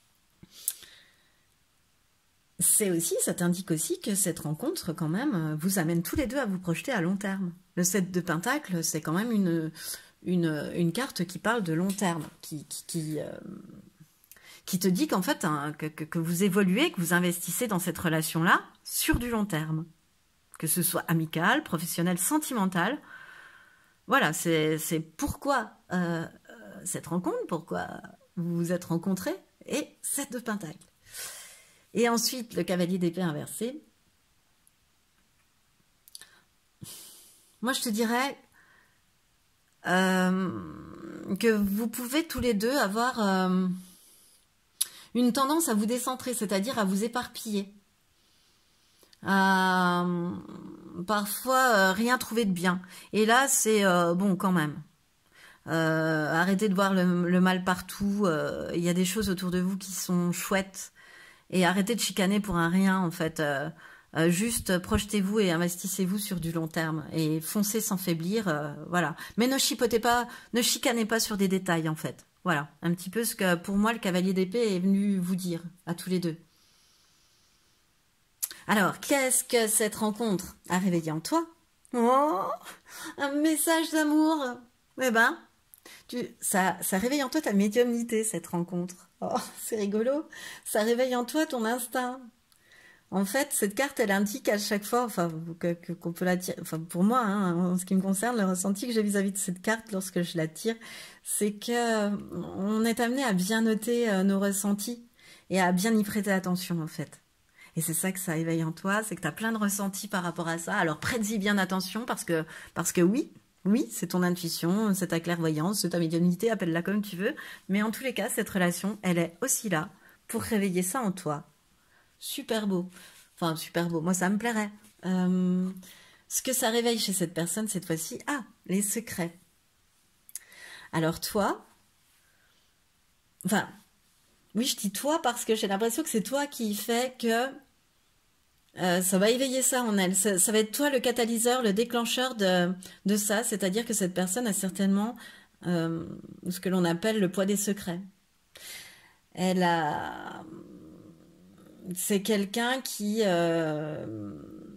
C'est aussi, ça t'indique aussi que cette rencontre, quand même, vous amène tous les deux à vous projeter à long terme. Le sept de Pentacle, c'est quand même une, une, une carte qui parle de long terme, qui, qui, qui, euh, qui te dit qu'en fait, hein, que, que, que vous évoluez, que vous investissez dans cette relation-là sur du long terme. Que ce soit amical, professionnel, sentimental. Voilà, c'est pourquoi euh, cette rencontre, pourquoi vous vous êtes rencontrés, et sept de Pentacle. Et ensuite, le cavalier d'épée inversé. Moi, je te dirais euh, que vous pouvez tous les deux avoir euh, une tendance à vous décentrer, c'est-à-dire à vous éparpiller. À, parfois, euh, rien trouver de bien. Et là, c'est euh, bon quand même. Euh, arrêtez de voir le, le mal partout. Euh, il y a des choses autour de vous qui sont chouettes. Et arrêtez de chicaner pour un rien, en fait. Euh, euh, juste projetez-vous et investissez-vous sur du long terme. Et foncez sans faiblir, euh, voilà. Mais ne chipotez pas, ne chicanez pas sur des détails, en fait. Voilà, un petit peu ce que, pour moi, le cavalier d'épée est venu vous dire, à tous les deux. Alors, qu'est-ce que cette rencontre a réveillé en toi? Oh, un message d'amour. Eh ben, tu, ça, ça réveille en toi ta médiumnité, cette rencontre. Oh, c'est rigolo. Ça réveille en toi ton instinct. En fait, cette carte, elle indique à chaque fois, enfin, que, que, qu'on peut la tirer. Enfin, pour moi, hein, en ce qui me concerne, le ressenti que j'ai vis-à-vis de cette carte lorsque je la tire, c'est que on est amené à bien noter euh, nos ressentis et à bien y prêter attention, en fait. Et c'est ça que ça éveille en toi, c'est que tu as plein de ressentis par rapport à ça. Alors prête-y bien attention parce que, parce que oui, oui, c'est ton intuition, c'est ta clairvoyance, c'est ta médiumnité, appelle-la comme tu veux. Mais en tous les cas, cette relation, elle est aussi là pour réveiller ça en toi. Super beau. Enfin, super beau. Moi, ça me plairait. Euh, ce que ça réveille chez cette personne, cette fois-ci, ah, les secrets. Alors toi, enfin, oui, je dis toi parce que j'ai l'impression que c'est toi qui fait que euh, ça va éveiller ça en elle. Ça, ça va être toi le catalyseur, le déclencheur de, de ça. C'est-à-dire que cette personne a certainement euh, ce que l'on appelle le poids des secrets. Elle a... C'est quelqu'un qui... Euh,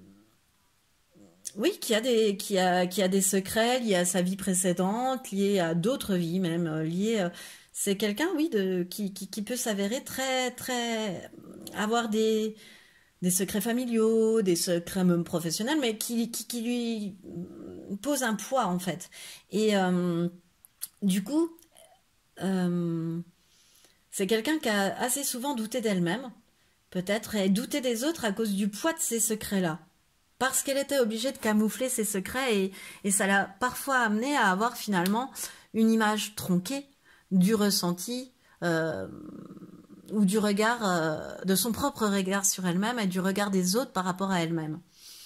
oui, qui a, des, qui, a, qui a des secrets liés à sa vie précédente, liés à d'autres vies même, liés... C'est quelqu'un, oui, de, qui, qui, qui peut s'avérer très, très... avoir des... des secrets familiaux, des secrets même professionnels, mais qui, qui, qui lui pose un poids, en fait. Et euh, du coup, euh, c'est quelqu'un qui a assez souvent douté d'elle-même, peut-être, et douté des autres à cause du poids de ces secrets-là. Parce qu'elle était obligée de camoufler ses secrets, et, et ça l'a parfois amené à avoir finalement une image tronquée du ressenti, euh, ou du regard, euh, de son propre regard sur elle-même et du regard des autres par rapport à elle-même.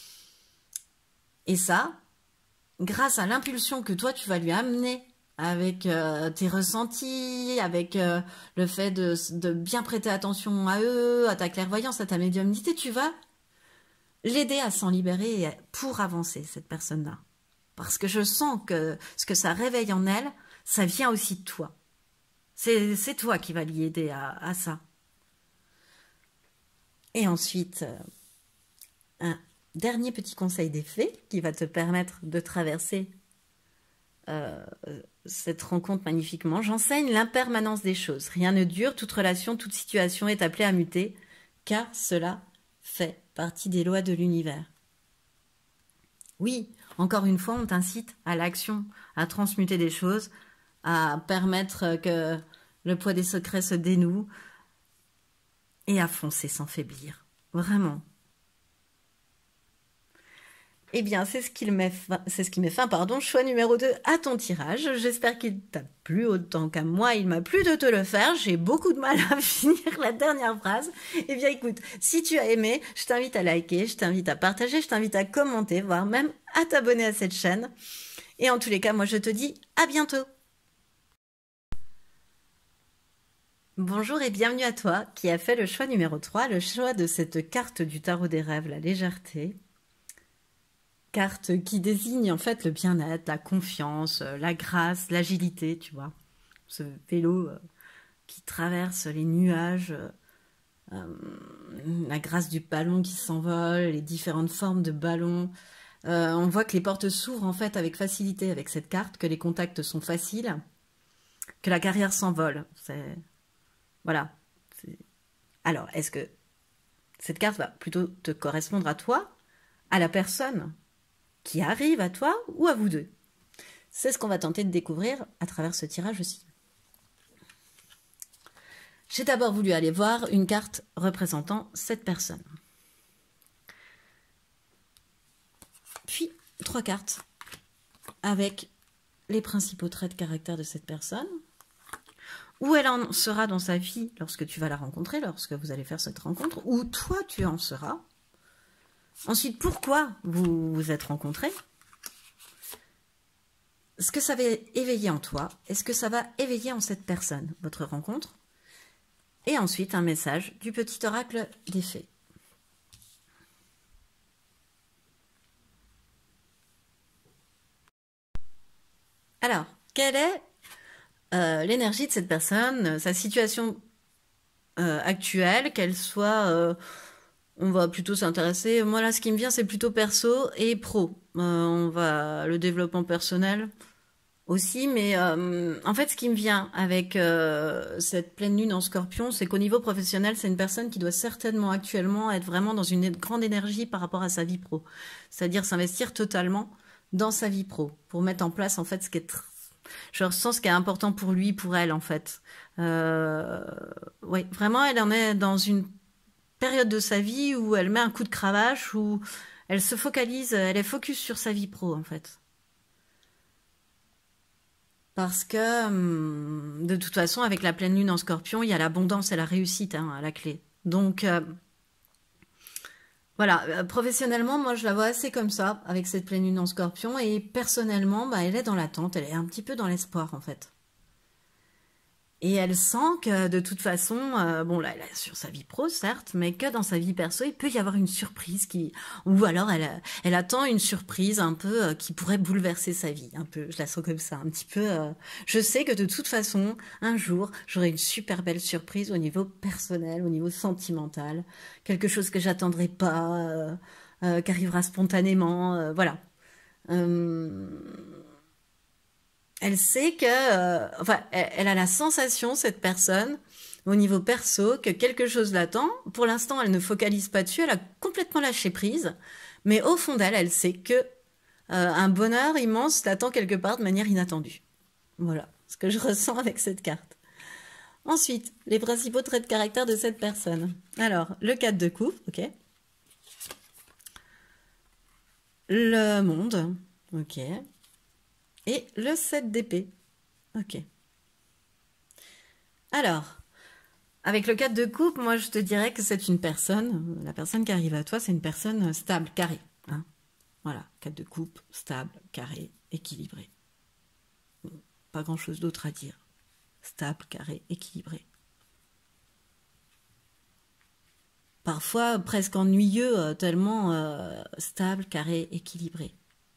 Et ça, grâce à l'impulsion que toi tu vas lui amener avec euh, tes ressentis, avec euh, le fait de, de bien prêter attention à eux, à ta clairvoyance, à ta médiumnité, tu vas l'aider à s'en libérer pour avancer, cette personne-là. Parce que je sens que ce que ça réveille en elle, ça vient aussi de toi. C'est toi qui vas l'y aider à, à ça. Et ensuite, euh, un dernier petit conseil des fées qui va te permettre de traverser euh, cette rencontre magnifiquement. J'enseigne l'impermanence des choses. Rien ne dure, toute relation, toute situation est appelée à muter, car cela fait partie des lois de l'univers. Oui, encore une fois, on t'incite à l'action, à transmuter des choses, à permettre que le poids des secrets se dénoue et à foncer sans faiblir. Vraiment. Eh bien, c'est ce, qu'il met fin, c'est ce qui met fin, pardon, choix numéro deux à ton tirage. J'espère qu'il t'a plu autant qu'à moi. Il m'a plu de te le faire. J'ai beaucoup de mal à finir la dernière phrase. Eh bien, écoute, si tu as aimé, je t'invite à liker, je t'invite à partager, je t'invite à commenter, voire même à t'abonner à cette chaîne. Et en tous les cas, moi, je te dis à bientôt. Bonjour et bienvenue à toi qui a fait le choix numéro trois, le choix de cette carte du tarot des rêves, la légèreté. Carte qui désigne en fait le bien-être, la confiance, la grâce, l'agilité, tu vois. Ce vélo qui traverse les nuages, euh, la grâce du ballon qui s'envole, les différentes formes de ballons. Euh, on voit que les portes s'ouvrent en fait avec facilité avec cette carte, que les contacts sont faciles, que la carrière s'envole. C'est... Voilà. Alors, est-ce que cette carte va plutôt te correspondre à toi, à la personne qui arrive à toi ou à vous deux? C'est ce qu'on va tenter de découvrir à travers ce tirage aussi. J'ai d'abord voulu aller voir une carte représentant cette personne. Puis, trois cartes avec les principaux traits de caractère de cette personne, où elle en sera dans sa vie lorsque tu vas la rencontrer, lorsque vous allez faire cette rencontre, où toi tu en seras. Ensuite, pourquoi vous vous êtes rencontrés, ce que ça va éveiller en toi, est-ce que ça va éveiller en cette personne, votre rencontre. Et ensuite, un message du petit oracle des fées. Alors, quelle est euh, l'énergie de cette personne, sa situation euh, actuelle, qu'elle soit... Euh, on va plutôt s'intéresser... Moi, là, ce qui me vient, c'est plutôt perso et pro. Euh, on va... Le développement personnel aussi, mais euh, en fait, ce qui me vient avec euh, cette pleine lune en scorpion, c'est qu'au niveau professionnel, c'est une personne qui doit certainement actuellement être vraiment dans une grande énergie par rapport à sa vie pro. C'est-à-dire s'investir totalement dans sa vie pro, pour mettre en place, en fait, ce qui est... Je ressens ce qui est important pour lui, pour elle, en fait. Euh... Oui, vraiment, elle en est dans une période de sa vie où elle met un coup de cravache, où elle se focalise, elle est focus sur sa vie pro, en fait. Parce que, de toute façon, avec la pleine lune en scorpion, il y a l'abondance et la réussite hein, à la clé. Donc, euh, voilà, professionnellement, moi, je la vois assez comme ça, avec cette pleine lune en scorpion. Et personnellement, bah, elle est dans l'attente, elle est un petit peu dans l'espoir, en fait. Et elle sent que, de toute façon, euh, bon, là, elle est sur sa vie pro, certes, mais que dans sa vie perso, il peut y avoir une surprise qui... Ou alors, elle, elle attend une surprise un peu euh, qui pourrait bouleverser sa vie. Un peu, je la sens comme ça, un petit peu... Euh, je sais que, de toute façon, un jour, j'aurai une super belle surprise au niveau personnel, au niveau sentimental. Quelque chose que j'attendrai pas, euh, euh, qui arrivera spontanément, euh, voilà. Euh... Elle sait que, euh, enfin, elle, elle a la sensation, cette personne, au niveau perso, que quelque chose l'attend. Pour l'instant, elle ne focalise pas dessus, elle a complètement lâché prise. Mais au fond d'elle, elle sait que euh, un bonheur immense l'attend quelque part de manière inattendue. Voilà ce que je ressens avec cette carte. Ensuite, les principaux traits de caractère de cette personne. Alors, le quatre de coupe, ok. Le monde, ok. Et le sept d'épée. Ok. Alors, avec le quatre de coupe, moi je te dirais que c'est une personne, la personne qui arrive à toi, c'est une personne stable, carrée. Hein. Voilà, quatre de coupe, stable, carré, équilibré. Pas grand chose d'autre à dire. Stable, carré, équilibré. Parfois presque ennuyeux, tellement euh, stable, carré, équilibré.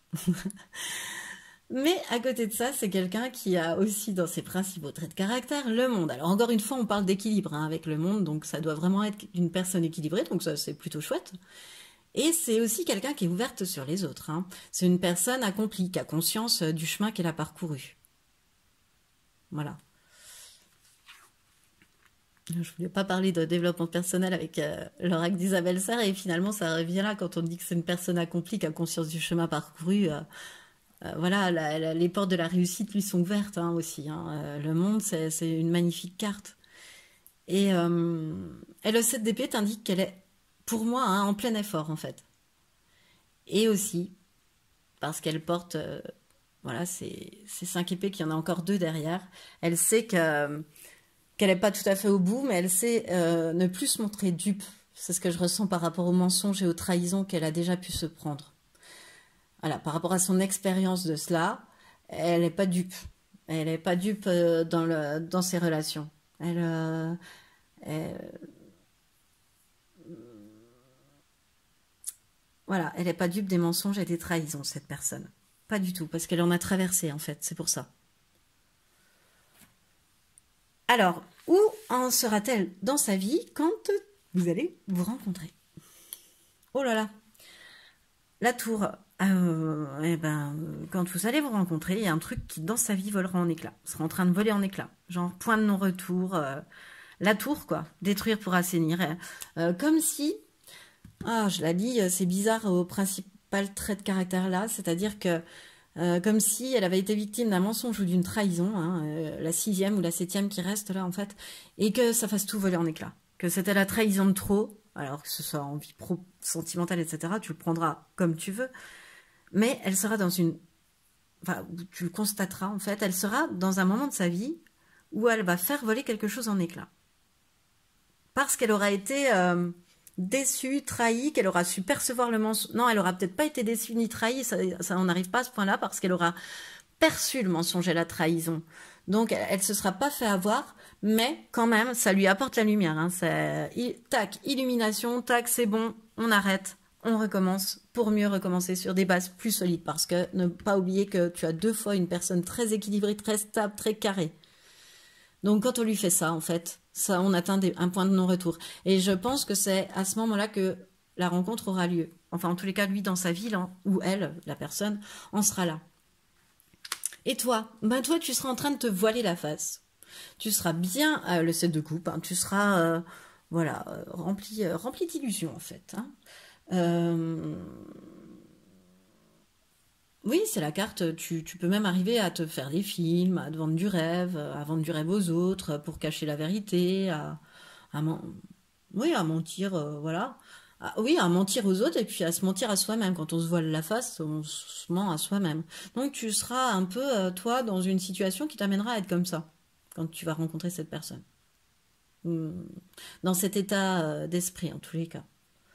Mais à côté de ça, c'est quelqu'un qui a aussi dans ses principaux traits de caractère le monde. Alors encore une fois, on parle d'équilibre hein, avec le monde, donc ça doit vraiment être une personne équilibrée, donc ça c'est plutôt chouette. Et c'est aussi quelqu'un qui est ouverte sur les autres. Hein. C'est une personne accomplie, qui a conscience du chemin qu'elle a parcouru. Voilà. Je voulais pas parler de développement personnel avec euh, l'oracle d'Isabelle Serre, et finalement ça revient là quand on dit que c'est une personne accomplie, qui a conscience du chemin parcouru. Euh, Euh, voilà, la, la, les portes de la réussite lui sont ouvertes hein, aussi. Hein. Euh, le monde, c'est une magnifique carte. Et, euh, et le sept d'épée t'indique qu'elle est, pour moi, hein, en plein effort, en fait. Et aussi, parce qu'elle porte, euh, voilà, ces, ces cinq épées, qu'il y en a encore deux derrière, elle sait que qu'elle n'est pas tout à fait au bout, mais elle sait euh, ne plus se montrer dupe. C'est ce que je ressens par rapport aux mensonges et aux trahisons qu'elle a déjà pu se prendre. Voilà, par rapport à son expérience de cela, elle n'est pas dupe. Elle n'est pas dupe dans, le, dans ses relations. Elle, euh, elle- voilà, elle n'est pas dupe des mensonges et des trahisons, cette personne. Pas du tout, parce qu'elle en a traversé, en fait, c'est pour ça. Alors, où en sera-t-elle dans sa vie quand vous allez vous rencontrer? Oh là là, la tour. Euh, eh ben, quand vous allez vous rencontrer, il y a un truc qui, dans sa vie, volera en éclats. Sera en train de voler en éclats. Genre, point de non-retour. Euh, la tour, quoi. Détruire pour assainir. Euh, comme si... Ah, je la lis, c'est bizarre au principal trait de caractère là. C'est-à-dire que, euh, comme si elle avait été victime d'un mensonge ou d'une trahison, hein, euh, la sixième ou la septième qui reste là, en fait, et que ça fasse tout voler en éclats. Que c'était la trahison de trop, alors que ce soit en vie pro, sentimentale, et cetera. Tu le prendras comme tu veux. Mais elle sera dans une... Enfin, tu le constateras, en fait, elle sera dans un moment de sa vie où elle va faire voler quelque chose en éclats. Parce qu'elle aura été euh, déçue, trahie, qu'elle aura su percevoir le mensonge. Non, elle aura peut-être pas été déçue ni trahie, ça, ça on n'arrive pas à ce point-là, parce qu'elle aura perçu le mensonge et la trahison. Donc, elle, elle se sera pas fait avoir, mais quand même, ça lui apporte la lumière. Hein, tac, illumination, tac, c'est bon, on arrête. On recommence pour mieux recommencer sur des bases plus solides, parce que ne pas oublier que tu as deux fois une personne très équilibrée, très stable, très carrée. Donc quand on lui fait ça, en fait, ça, on atteint des, un point de non-retour. Et je pense que c'est à ce moment-là que la rencontre aura lieu. Enfin, en tous les cas, lui, dans sa vie, là, ou elle, la personne, en sera là. Et toi, ben toi, tu seras en train de te voiler la face. Tu seras bien, euh, le sept de coupe, hein, tu seras, euh, voilà, euh, rempli, euh, rempli d'illusions, en fait. Hein. Euh... Oui, c'est la carte, tu, tu peux même arriver à te faire des films, à te vendre du rêve, à vendre du rêve aux autres, pour cacher la vérité, à, à men- oui, à mentir, euh, voilà. À- oui, à mentir aux autres et puis à se mentir à soi-même. Quand on se voile la face, on se ment à soi-même. Donc tu seras un peu, euh, toi, dans une situation qui t'amènera à être comme ça, quand tu vas rencontrer cette personne. Hmm. Dans cet état euh, d'esprit, en tous les cas.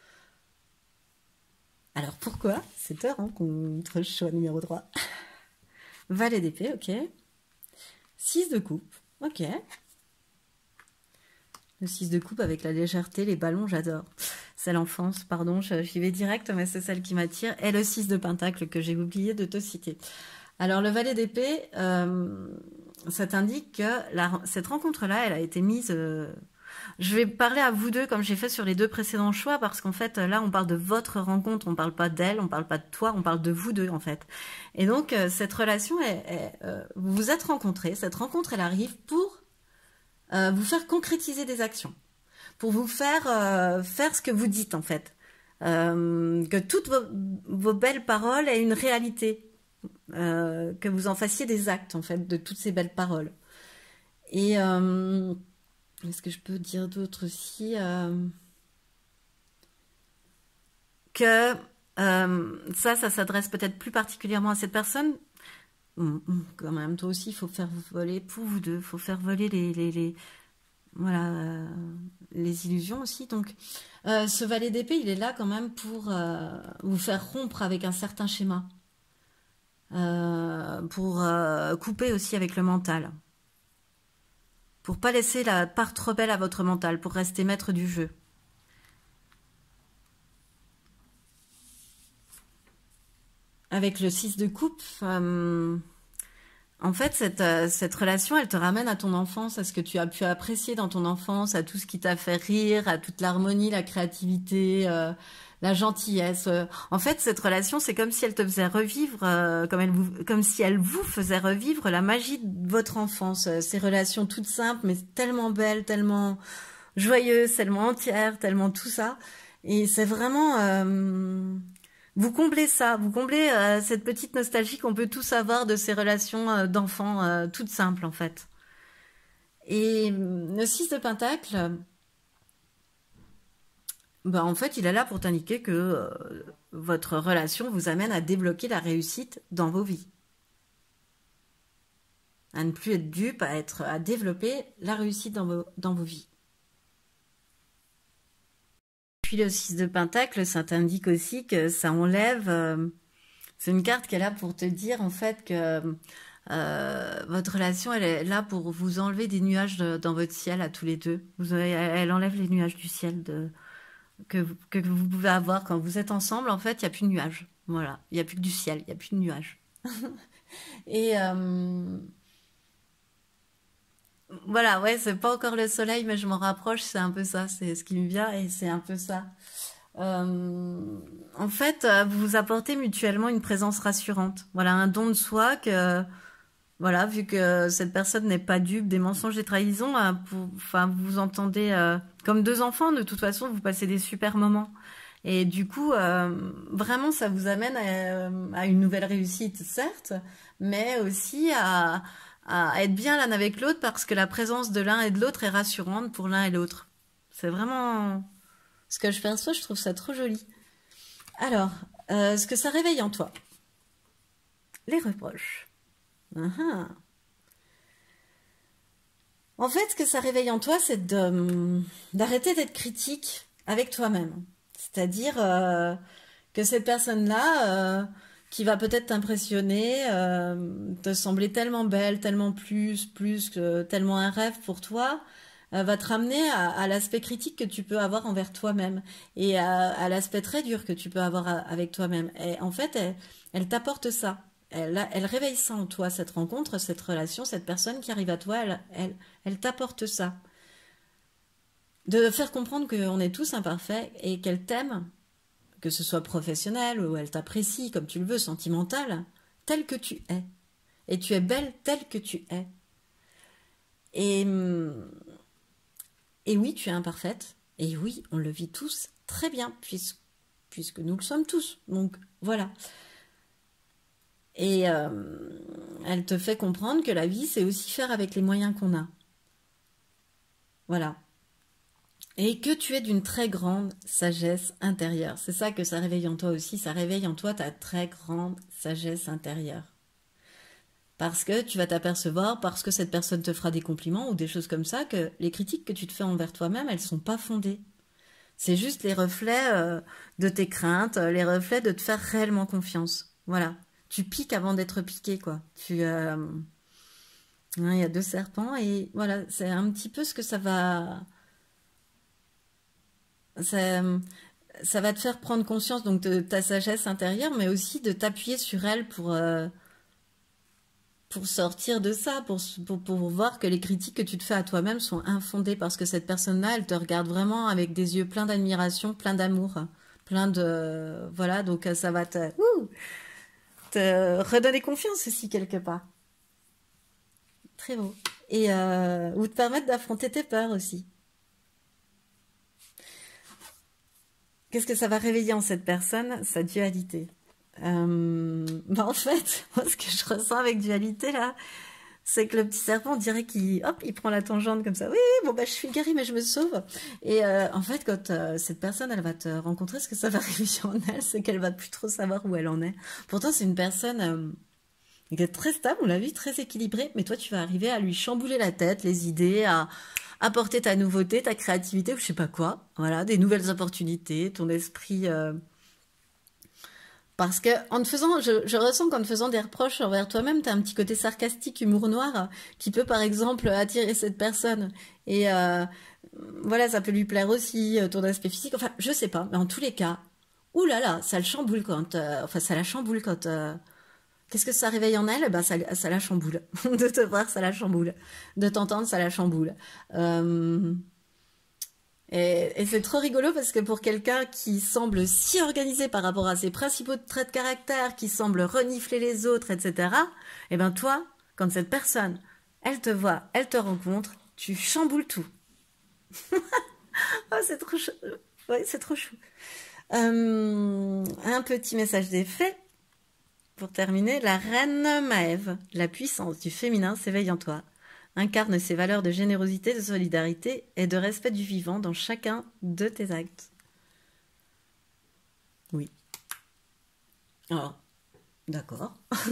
Alors pourquoi cette rencontre? Choix numéro trois. Valet d'épée, ok. six de coupe, ok. Le six de coupe avec la légèreté, les ballons, j'adore. C'est l'enfance, pardon, j'y vais direct, mais c'est celle qui m'attire. Et le six de pentacle que j'ai oublié de te citer. Alors le valet d'épée, euh, ça t'indique que la, cette rencontre-là, elle a été mise... Euh, je vais parler à vous deux comme j'ai fait sur les deux précédents choix, parce qu'en fait, là, on parle de votre rencontre, on parle pas d'elle, on parle pas de toi, on parle de vous deux, en fait. Et donc, euh, cette relation, est, est, euh, vous vous êtes rencontrés, cette rencontre, elle arrive pour euh, vous faire concrétiser des actions, pour vous faire euh, faire ce que vous dites, en fait. Euh, que toutes vos, vos belles paroles aient une réalité, euh, que vous en fassiez des actes, en fait, de toutes ces belles paroles. Et... Euh, est-ce que je peux dire d'autre aussi euh, que euh, ça, ça s'adresse peut-être plus particulièrement à cette personne. Hum, hum, quand même, toi aussi, il faut faire voler, pour vous deux, il faut faire voler les, les, les voilà, euh, les illusions aussi. Donc, euh, ce valet d'épée, il est là quand même pour euh, vous faire rompre avec un certain schéma, euh, pour euh, couper aussi avec le mental. Pour pas laisser la part trop belle à votre mental, pour rester maître du jeu. Avec le six de coupe, euh, en fait, cette, euh, cette relation, elle te ramène à ton enfance, à ce que tu as pu apprécier dans ton enfance, à tout ce qui t'a fait rire, à toute l'harmonie, la créativité, euh, la gentillesse. En fait, cette relation, c'est comme si elle te faisait revivre, euh, comme, elle vous, comme si elle vous faisait revivre la magie de votre enfance. Ces relations toutes simples, mais tellement belles, tellement joyeuses, tellement entières, tellement tout ça. Et c'est vraiment... Euh, vous comblez ça, vous comblez euh, cette petite nostalgie qu'on peut tous avoir de ces relations euh, d'enfants euh, toutes simples en fait. Et le six de pentacle, bah, en fait, il est là pour t'indiquer que euh, votre relation vous amène à débloquer la réussite dans vos vies. À ne plus être dupe, à, être, à développer la réussite dans vos, dans vos vies. Puis le six de pentacle, ça t'indique aussi que ça enlève... Euh, c'est une carte qui est là pour te dire en fait que Euh, votre relation, elle est là pour vous enlever des nuages de- dans votre ciel à tous les deux. Vous avez- elle enlève les nuages du ciel de, que, vous- que vous pouvez avoir quand vous êtes ensemble. En fait, il n'y a plus de nuages. Voilà, il n'y a plus que du ciel, il n'y a plus de nuages. Et euh, voilà, ouais, c'est pas encore le soleil, mais je m'en rapproche, c'est un peu ça, c'est ce qui me vient et c'est un peu ça. Euh, En fait, euh, vous vous apportez mutuellement une présence rassurante. Voilà, un don de soi que, voilà, vu que cette personne n'est pas dupe des mensonges et trahisons, euh, vous, enfin, vous vous entendez euh, comme deux enfants. De toute façon, vous passez des super moments. Et du coup, euh, vraiment, ça vous amène à, à une nouvelle réussite, certes, mais aussi à, à être bien l'un avec l'autre parce que la présence de l'un et de l'autre est rassurante pour l'un et l'autre. C'est vraiment ce que je perçois, je trouve ça trop joli. Alors, euh, ce que ça réveille en toi, les reproches. Uhum. En fait, ce que ça réveille en toi, c'est de- d'arrêter d'être critique avec toi-même. C'est-à-dire euh, que cette personne-là, euh, qui va peut-être t'impressionner, euh, te sembler tellement belle, tellement plus, plus que tellement un rêve pour toi, euh, va te ramener à, à l'aspect critique que tu peux avoir envers toi-même et à, à l'aspect très dur que tu peux avoir à- avec toi-même. Et en fait, elle, elle t'apporte ça. Elle, elle réveille ça en toi, cette rencontre, cette relation, cette personne qui arrive à toi, elle, elle, elle t'apporte ça. De faire comprendre qu'on est tous imparfaits et qu'elle t'aime, que ce soit professionnel ou elle t'apprécie comme tu le veux, sentimental, tel que tu es. Et tu es belle telle que tu es. Et, hum, et oui, tu es imparfaite. Et oui, on le vit tous très bien, puisque, puisque nous le sommes tous. Donc voilà. Et euh, elle te fait comprendre que la vie, c'est aussi faire avec les moyens qu'on a. Voilà. Et que tu es d'une très grande sagesse intérieure. C'est ça que ça réveille en toi aussi. Ça réveille en toi ta très grande sagesse intérieure. Parce que tu vas t'apercevoir, parce que cette personne te fera des compliments ou des choses comme ça, que les critiques que tu te fais envers toi-même, elles sont pas fondées. C'est juste les reflets euh, de tes craintes, les reflets de te faire réellement confiance. Voilà. Tu piques avant d'être piqué, quoi. Tu, euh, hein, il y a deux serpents et voilà, c'est un petit peu ce que ça va, ça, ça va te faire prendre conscience donc de ta sagesse intérieure, mais aussi de t'appuyer sur elle pour euh, pour sortir de ça, pour, pour, pour voir que les critiques que tu te fais à toi-même sont infondées parce que cette personne-là, elle te regarde vraiment avec des yeux pleins d'admiration, plein d'amour, plein de... Voilà, donc ça va te, ouh, te redonner confiance aussi quelque part. Très beau. Et euh, ou te permettre d'affronter tes peurs aussi. Qu'est-ce que ça va réveiller en cette personne? Sa dualité. Euh, bah en fait, moi, ce que je ressens avec dualité là, c'est que le petit serpent, on dirait qu'il hop, il prend la tangente comme ça. Oui, bon bah je suis guérie, mais je me sauve. Et euh, en fait, quand euh, cette personne, elle va te rencontrer, ce que ça va réveiller en elle, c'est qu'elle va plus trop savoir où elle en est. Pourtant, c'est une personne euh, qui est très stable, on l'a vu, très équilibrée, mais toi, tu vas arriver à lui chambouler la tête, les idées, à apporter ta nouveauté, ta créativité, ou je sais pas quoi. Voilà, des nouvelles opportunités, ton esprit. euh, Parce que en te faisant, je, je ressens qu'en te faisant des reproches envers toi-même, tu as un petit côté sarcastique, humour noir, qui peut par exemple attirer cette personne. Et euh, voilà, ça peut lui plaire aussi, euh, ton aspect physique. Enfin, je sais pas, mais en tous les cas, ouh là là, ça le chamboule quand, euh, enfin, ça la chamboule quand. euh, Qu'est-ce que ça réveille en elle? Eh ben, ça, ça la chamboule. De te voir, ça la chamboule. De t'entendre, ça la chamboule. Euh, et, et c'est trop rigolo parce que pour quelqu'un qui semble si organisé par rapport à ses principaux traits de caractère, qui semble renifler les autres, et cetera, eh ben toi, quand cette personne, elle te voit, elle te rencontre, tu chamboules tout. Oh, c'est trop chou. Ouais, c'est trop chou. Euh, un petit message d'effet pour terminer. La reine Maève, la puissance du féminin s'éveille en toi. Incarne ses valeurs de générosité, de solidarité et de respect du vivant dans chacun de tes actes. Oui. Alors, d'accord.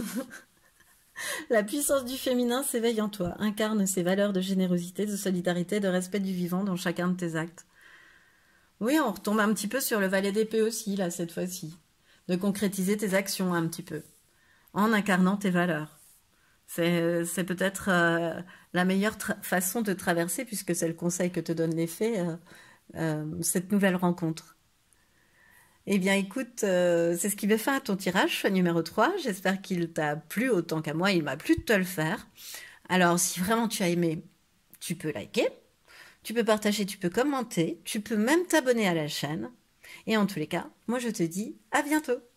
La puissance du féminin s'éveille en toi. Incarne ses valeurs de générosité, de solidarité, de respect du vivant dans chacun de tes actes. Oui, on retombe un petit peu sur le valet d'épée aussi, là, cette fois-ci. De concrétiser tes actions un petit peu. En incarnant tes valeurs. C'est, c'est peut-être euh, la meilleure tra- façon de traverser, puisque c'est le conseil que te donne les fées, euh, euh, cette nouvelle rencontre. Eh bien, écoute, euh, c'est ce qui veut faire ton tirage numéro trois. J'espère qu'il t'a plu autant qu'à moi. Il m'a plu de te le faire. Alors, si vraiment tu as aimé, tu peux liker, tu peux partager, tu peux commenter, tu peux même t'abonner à la chaîne. Et en tous les cas, moi je te dis à bientôt.